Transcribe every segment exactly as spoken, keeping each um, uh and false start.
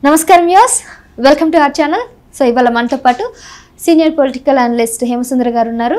నమస్కారం viewers, welcome to our channel. So ఇవాళ మనతో పాటు సీనియర్ పొలిటికల్ అనలిస్ట్ హేమసుందర్ గారు ఉన్నారు.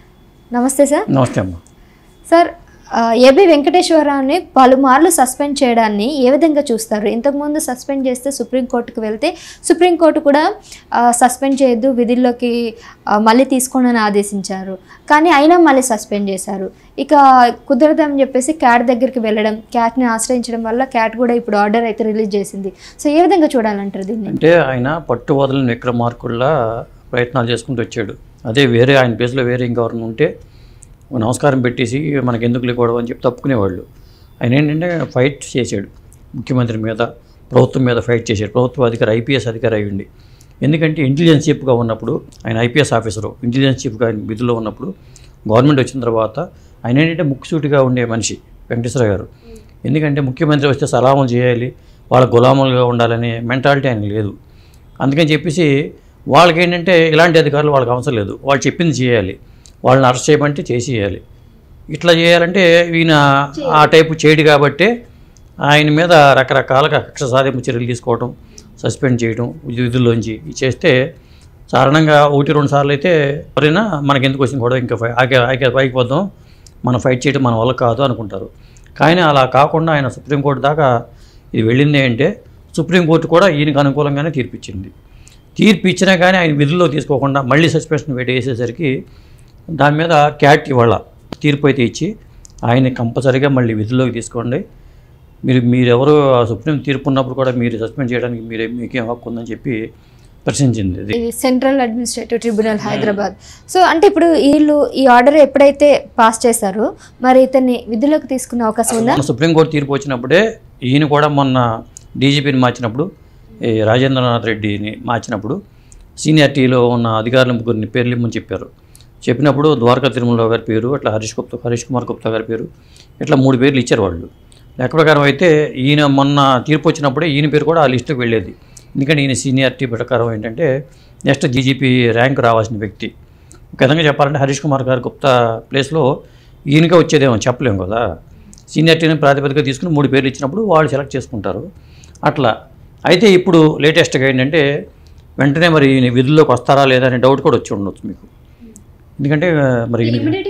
నమస్తే సార్. నమస్తే అమ్మా. సార్, ఏబి వెంకటేశ్వరరావుని పలుమార్లు సస్పెండ్ చేయడాన్ని ఏ విధంగా చూస్తారు? ఇంతకుముందు సస్పెండ్ చేస్తే సుప్రీంకోర్టుకు వెళ్తే సుప్రీంకోర్టు కూడా సస్పెండ్ చేయొద్దు, విధుల్లోకి మళ్ళీ తీసుకోండి ఆదేశించారు. కానీ అయినా మళ్ళీ సస్పెండ్ చేశారు. ఇక కుదరదని చెప్పేసి క్యాట్ దగ్గరికి వెళ్ళడం, క్యాట్ని ఆశ్రయించడం వల్ల క్యాట్ కూడా ఇప్పుడు ఆర్డర్ అయితే రిలీజ్ చేసింది. సో ఏ విధంగా చూడాలంటారు దీన్ని? అంటే ఆయన పట్టు వదలని విక్రమార్కుల్లా ప్రయత్నాలు చేసుకుంటూ వచ్చాడు. అదే వేరే ఆయన ప్లేస్లో వేరే ఇంకెవరైనా ఉంటే నమస్కారం పెట్టేసి మనకి ఎందుకు లేకూడదు అని చెప్పి తప్పుకునేవాళ్ళు. ఆయన ఏంటంటే ఫైట్ చేశాడు, ముఖ్యమంత్రి మీద, ప్రభుత్వం మీద ఫైట్ చేశాడు. ప్రభుత్వ అధికారి, ఐపీఎస్ అధికారి అయ్యండి. ఎందుకంటే ఇంటెలిజెన్స్ చీఫ్గా ఉన్నప్పుడు ఆయన ఐపీఎస్ ఆఫీసరు, ఇంటెలిజెన్స్ చీఫ్గా ఆయన విధుల్లో ఉన్నప్పుడు గవర్నమెంట్ వచ్చిన తర్వాత ఆయన ఏంటంటే ముక్కుసూటిగా ఉండే మనిషి వెంకటేశ్వర గారు. ఎందుకంటే ముఖ్యమంత్రి వస్తే సలాములు చేయాలి, వాళ్ళ గులాములుగా ఉండాలనే మెంటాలిటీ ఆయనకు లేదు. అందుకని చెప్పేసి వాళ్ళకి ఏంటంటే ఇలాంటి అధికారులు వాళ్ళకి అవసరం లేదు, వాళ్ళు చెప్పింది చేయాలి, వాళ్ళని అరెస్ట్ చేయమంటే చేసి చేయాలి. ఇట్లా చేయాలంటే ఈయన ఆ టైపు చేయడు కాబట్టి ఆయన మీద రకరకాలుగా కక్ష సాధింపు చర్యలు తీసుకోవడం, సస్పెండ్ చేయడం, విధుల్లోంచి చేస్తే సాధారణంగా ఒకటి రెండు సార్లు అయితే ఎవరైనా మనకి ఎందుకు వచ్చింది కూడా ఇంకా ఆకే ఆకే పైకి పోదాం, మనం ఫైట్ చేయడం మన వల్ల కాదు అనుకుంటారు. కానీ అలా కాకుండా ఆయన సుప్రీంకోర్టు దాకా ఇది వెళ్ళింది అంటే సుప్రీంకోర్టు కూడా ఈయనకు అనుకూలంగానే తీర్పిచ్చింది. తీర్పు ఇచ్చినా కానీ ఆయన విధుల్లో తీసుకోకుండా మళ్ళీ సస్పెన్షన్ పెట్టి వేసేసరికి దాని మీద క్యాట్ ఇవాళ తీర్పు అయితే ఇచ్చి ఆయన కంపల్సరీగా మళ్ళీ విధుల్లోకి తీసుకోండి, మీరు మీరెవరు సుప్రీం తీర్పు ఉన్నప్పుడు కూడా మీరు సస్పెండ్ చేయడానికి మీరే మీకేం హక్కు ఉందని చెప్పి ప్రశ్నించింది ఇది central administrative tribunal Hyderabad. So అంటే ఇప్పుడు వీళ్ళు ఈ ఆర్డర్ ఎప్పుడైతే పాస్ చేశారో మరి ఇతన్ని విధుల్లోకి తీసుకునే అవకాశం ఉందా? సుప్రీంకోర్టు తీర్పు వచ్చినప్పుడే ఈయన కూడా మొన్న డీజీపీని మార్చినప్పుడు, ఈ రాజేంద్రనాథ్ రెడ్డిని మార్చినప్పుడు సీనియారిటీలో ఉన్న అధికారుల ముగ్గురిని పేర్లు ఇమ్మని చెప్పారు. చెప్పినప్పుడు ద్వారకా తిరుమలరావు గారి పేరు, అట్లా హరీష్ గుప్తా హరీష్ కుమార్ గుప్తా గారి పేరు, ఇట్లా మూడు పేర్లు ఇచ్చారు వాళ్ళు. లెక్క ప్రకారం అయితే ఈయన మొన్న తీర్పు వచ్చినప్పుడే ఈయన పేరు కూడా ఆ లిస్టుకి వెళ్ళేది. ఎందుకంటే ఈయన సీనియారిటీ ప్రకారం ఏంటంటే నెక్స్ట్ డీజీపీ ర్యాంక్ రావాల్సిన వ్యక్తి. ఒక విధంగా చెప్పాలంటే హరీష్ కుమార్ గారి గుప్తా ప్లేస్లో ఈయనకే వచ్చేదేమో చెప్పలేము కదా. సీనియారిటీని ప్రాతిపదికగా తీసుకుని మూడు పేర్లు ఇచ్చినప్పుడు వాళ్ళు సెలెక్ట్ చేసుకుంటారు అట్లా. అయితే ఇప్పుడు లేటెస్ట్గా ఏంటంటే వెంటనే మరి ఈయన విధుల్లోకి వస్తారా లేదా అనే డౌట్ కూడా వచ్చి ఉండొచ్చు మీకు. ఎందుకంటే మరి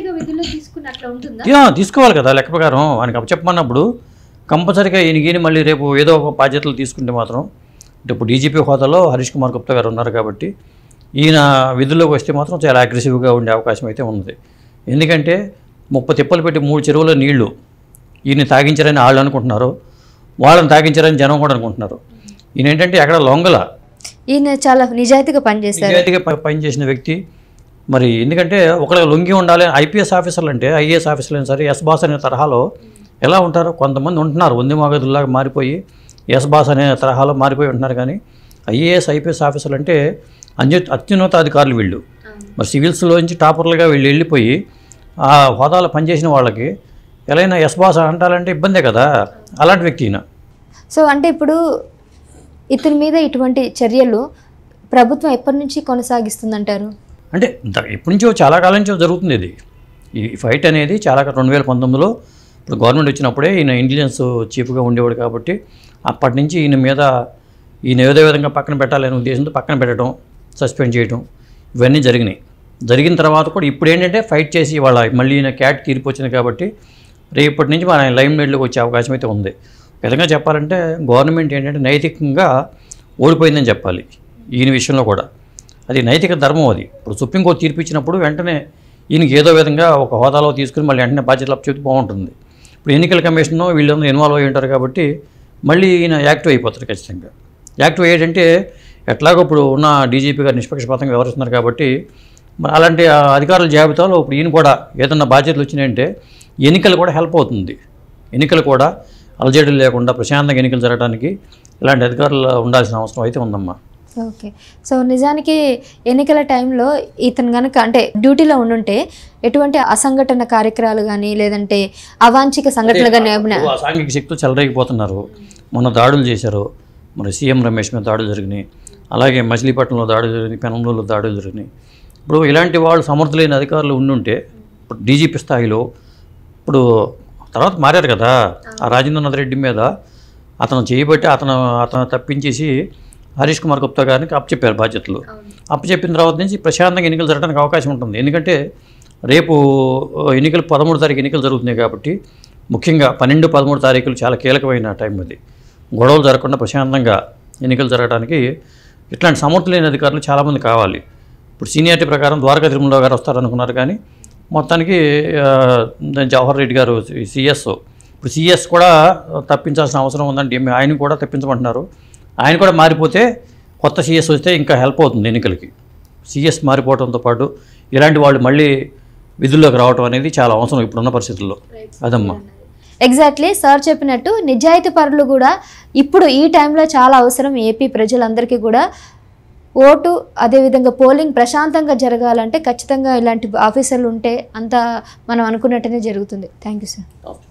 తీసుకోవాలి కదా లెక్క ప్రకారం. ఆయనకి అప్పచెప్పమన్నప్పుడు కంపల్సరీగా ఈయనకి మళ్ళీ రేపు ఏదో ఒక బాధ్యతలు తీసుకుంటే మాత్రం, అంటే ఇప్పుడు డీజీపీ హోదాలో హరీష్ కుమార్ గుప్తా గారు ఉన్నారు కాబట్టి ఈయన విధుల్లోకి వస్తే మాత్రం చాలా అగ్రెసివ్గా ఉండే అవకాశం అయితే ఉంది. ఎందుకంటే ముప్పై తిప్పలు పెట్టి మూడు చెరువుల నీళ్లు ఈయన తాగించారని వాళ్ళు అనుకుంటున్నారు, వాళ్ళని తాగించారని జనం కూడా అనుకుంటున్నారు. ఈయన ఏంటంటే అక్కడ లొంగల ఈయన చాలా నిజాయితీగా పనిచేశారు, నిజాయితీగా పనిచేసిన వ్యక్తి. మరి ఎందుకంటే ఒకళ్ళకి లొంగి ఉండాలి. ఐపీఎస్ ఆఫీసర్లు అంటే ఐఏఎస్ ఆఫీసర్లు అయినా సరే ఎస్ బాస్ అనే తరహాలో ఎలా ఉంటారు, కొంతమంది ఉంటున్నారు వంది మాగదుల్లాగా మారిపోయి ఎస్ బాస్ అనే తరహాలో మారిపోయి ఉంటున్నారు. కానీ ఐఏఎస్ ఐపీఎస్ ఆఫీసర్లు అంటే అత్యు అత్యున్నత అధికారులు వీళ్ళు. మరి సివిల్స్లోంచి టాపర్లుగా వీళ్ళు వెళ్ళిపోయి ఆ హోదాలో పనిచేసిన వాళ్ళకి ఎలా అయినా ఎస్ బాస్ అంటారంటే ఇబ్బందే కదా, అలాంటి వ్యక్తి ఈయన. సో అంటే ఇప్పుడు ఇతని మీద ఇటువంటి చర్యలు ప్రభుత్వం ఎప్పటి నుంచి కొనసాగిస్తుందంటారు? అంటే ఎప్పటి నుంచో చాలా కాలం నుంచో జరుగుతుంది ఇది. ఈ ఫైట్ అనేది చాలా రెండు వేల పంతొమ్మిదిలో ఇప్పుడు గవర్నమెంట్ వచ్చినప్పుడే ఈయన ఇంటెలిజెన్స్ చీఫ్గా ఉండేవాడు కాబట్టి అప్పటి నుంచి ఈయన మీద ఈయన ఏదో విధంగా పక్కన పెట్టాలనే ఉద్దేశంతో పక్కన పెట్టడం, సస్పెండ్ చేయడం ఇవన్నీ జరిగినాయి. జరిగిన తర్వాత కూడా ఇప్పుడు ఏంటంటే ఫైట్ చేసి వాళ్ళ మళ్ళీ ఈయన క్యాట్ తీర్పు వచ్చింది కాబట్టి రేపటి నుంచి మన లైమ్ లైట్లోకి వచ్చే అవకాశం అయితే ఉంది. విధంగా చెప్పాలంటే గవర్నమెంట్ ఏంటంటే నైతికంగా ఓడిపోయిందని చెప్పాలి ఈయన విషయంలో కూడా. అది నైతిక ధర్మం. అది ఇప్పుడు సుప్రీంకోర్టు తీర్పు ఇచ్చినప్పుడు వెంటనే ఈయనకి ఏదో విధంగా ఒక హోదాలో తీసుకుని మళ్ళీ వెంటనే బాధ్యతలు అప్పచెప్తే బాగుంటుంది. ఇప్పుడు ఎన్నికల కమిషన్ వీళ్ళందరూ ఇన్వాల్వ్ అయ్యి ఉంటారు కాబట్టి మళ్ళీ ఈయన యాక్టివ్ అయిపోతారు ఖచ్చితంగా. యాక్టివ్ అయ్యేటంటే ఎట్లాగో ఇప్పుడు ఉన్న డీజీపీ గారు నిష్పక్షపాతంగా వ్యవహరిస్తున్నారు కాబట్టి అలాంటి అధికారుల జాబితాలో ఇప్పుడు ఈయన కూడా ఏదన్నా బాధ్యతలు వచ్చినాయంటే ఎన్నికలు కూడా హెల్ప్ అవుతుంది. ఎన్నికలు కూడా అలజడులు లేకుండా ప్రశాంతంగా ఎన్నికలు జరగడానికి ఇలాంటి అధికారులు ఉండాల్సిన అవసరం అయితే ఉందమ్మా. ఓకే. సో నిజానికి ఎన్నికల టైంలో ఇతను కనుక అంటే డ్యూటీలో ఉండుంటే ఎటువంటి అసంఘటన కార్యక్రమాలు కానీ లేదంటే అవాంఛిక సంఘటనలు కానీ అసాంఘిక శక్తులు చెలరేగిపోతున్నారు. మొన్న దాడులు చేశారు, మరి సీఎం రమేష్ మీద దాడులు జరిగినాయి, అలాగే మచిలీపట్నంలో దాడులు జరిగినాయి, పెనంలో దాడులు జరిగినాయి. ఇప్పుడు ఇలాంటి వాళ్ళు సమర్థులైన అధికారులు ఉండుంటే ఇప్పుడు డీజీపీ స్థాయిలో ఇప్పుడు తర్వాత మారారు కదా, ఆ రాజేంద్రనాథ్ రెడ్డి మీద అతను చేయబట్టి అతను అతను తప్పించేసి హరీష్ కుమార్ గుప్తా గారికి అప్పచెప్పారు బాధ్యతలు. అప్పచెప్పిన తర్వాత నుంచి ప్రశాంతంగా ఎన్నికలు జరగడానికి అవకాశం ఉంటుంది. ఎందుకంటే రేపు ఎన్నికలు పదమూడు తారీఖు ఎన్నికలు జరుగుతున్నాయి కాబట్టి ముఖ్యంగా పన్నెండు పదమూడు తారీఖులు చాలా కీలకమైన టైం అది. గొడవలు జరగకుండా ప్రశాంతంగా ఎన్నికలు జరగడానికి ఇట్లాంటి సమర్థులైన అధికారులు చాలామంది కావాలి. ఇప్పుడు సీనియారిటీ ప్రకారం ద్వారకా తిరుమలరావు గారు వస్తారనుకున్నారు, కానీ మొత్తానికి జవహర్ రెడ్డి గారు సిఎస్, ఇప్పుడు సిఎస్ కూడా తప్పించాల్సిన అవసరం ఉందండి. ఆయన కూడా తప్పించమంటున్నారు. ఆయన కూడా మారిపోతే కొత్త సిఎస్ వస్తే ఇంకా హెల్ప్ అవుతుంది ఎన్నికలకి. సిఎస్ మారిపోవడంతో పాటు ఇలాంటి వాళ్ళు మళ్ళీ విధుల్లోకి రావడం అనేది చాలా అవసరం ఇప్పుడున్న పరిస్థితుల్లో. అదమ్మా ఎగ్జాక్ట్లీ సార్ చెప్పినట్టు నిజాయితీ పరులు కూడా ఇప్పుడు ఈ టైంలో చాలా అవసరం. ఏపీ ప్రజలందరికీ కూడా ఓటు అదేవిధంగా పోలింగ్ ప్రశాంతంగా జరగాలంటే ఖచ్చితంగా ఇలాంటి ఆఫీసర్లు ఉంటే అంతా మనం అనుకున్నట్టునే జరుగుతుంది. Thank you sir.